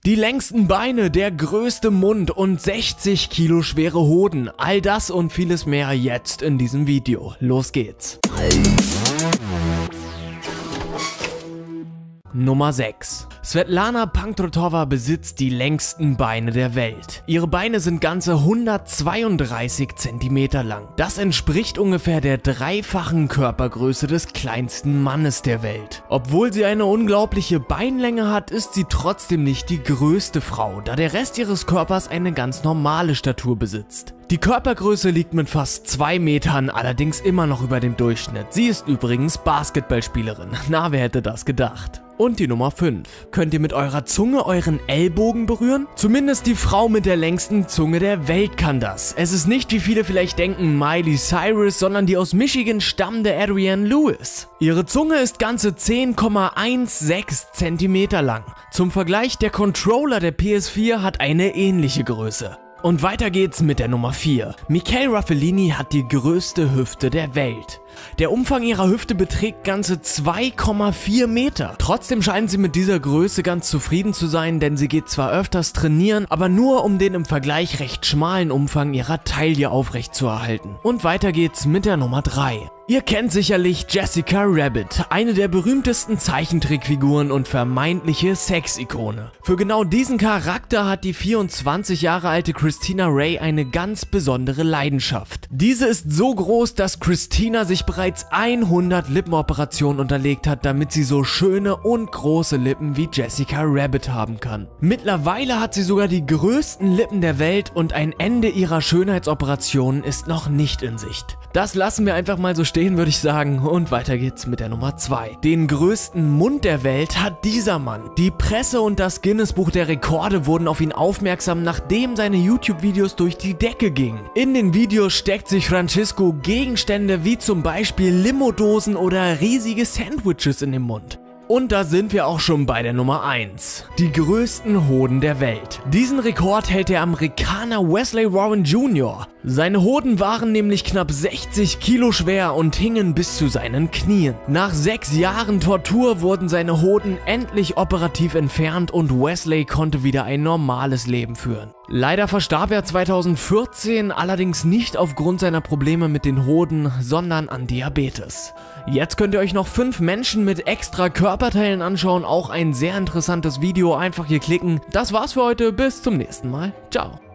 Die längsten Beine, der größte Mund und 60 Kilo schwere Hoden. All das und vieles mehr jetzt in diesem Video. Los geht's. Nummer 6. Svetlana Pankratova besitzt die längsten Beine der Welt. Ihre Beine sind ganze 132 cm lang. Das entspricht ungefähr der dreifachen Körpergröße des kleinsten Mannes der Welt. Obwohl sie eine unglaubliche Beinlänge hat, ist sie trotzdem nicht die größte Frau, da der Rest ihres Körpers eine ganz normale Statur besitzt. Die Körpergröße liegt mit fast 2 Metern allerdings immer noch über dem Durchschnitt. Sie ist übrigens Basketballspielerin. Na, wer hätte das gedacht? Und die Nummer 5. Könnt ihr mit eurer Zunge euren Ellbogen berühren? Zumindest die Frau mit der längsten Zunge der Welt kann das. Es ist nicht, wie viele vielleicht denken, Miley Cyrus, sondern die aus Michigan stammende Adrienne Lewis. Ihre Zunge ist ganze 10,16 cm lang. Zum Vergleich, der Controller der PS4 hat eine ähnliche Größe. Und weiter geht's mit der Nummer 4. Michele Raffellini hat die größte Hüfte der Welt. Der Umfang ihrer Hüfte beträgt ganze 2,4 Meter. Trotzdem scheint sie mit dieser Größe ganz zufrieden zu sein, denn sie geht zwar öfters trainieren, aber nur um den im Vergleich recht schmalen Umfang ihrer Taille aufrechtzuerhalten. Und weiter geht's mit der Nummer 3. Ihr kennt sicherlich Jessica Rabbit, eine der berühmtesten Zeichentrickfiguren und vermeintliche Sexikone. Für genau diesen Charakter hat die 24 Jahre alte Christina Rey eine ganz besondere Leidenschaft. Diese ist so groß, dass Christina sich bereits 100 Lippenoperationen unterlegt hat, damit sie so schöne und große Lippen wie Jessica Rabbit haben kann. Mittlerweile hat sie sogar die größten Lippen der Welt und ein Ende ihrer Schönheitsoperationen ist noch nicht in Sicht. Das lassen wir einfach mal so stehen, würde ich sagen. Und weiter geht's mit der Nummer 2. Den größten Mund der Welt hat dieser Mann. Die Presse und das Guinness-Buch der Rekorde wurden auf ihn aufmerksam, nachdem seine YouTube-Videos durch die Decke gingen. In den Videos steckt sich Francisco Gegenstände wie zum Beispiel Limodosen oder riesige Sandwiches in den Mund. Und da sind wir auch schon bei der Nummer 1. Die größten Hoden der Welt. Diesen Rekord hält der Amerikaner Wesley Warren Jr. Seine Hoden waren nämlich knapp 60 Kilo schwer und hingen bis zu seinen Knien. Nach 6 Jahren Tortur wurden seine Hoden endlich operativ entfernt und Wesley konnte wieder ein normales Leben führen. Leider verstarb er 2014, allerdings nicht aufgrund seiner Probleme mit den Hoden, sondern an Diabetes. Jetzt könnt ihr euch noch 5 Menschen mit extra Körperteilen anschauen, auch ein sehr interessantes Video, einfach hier klicken. Das war's für heute, bis zum nächsten Mal, ciao.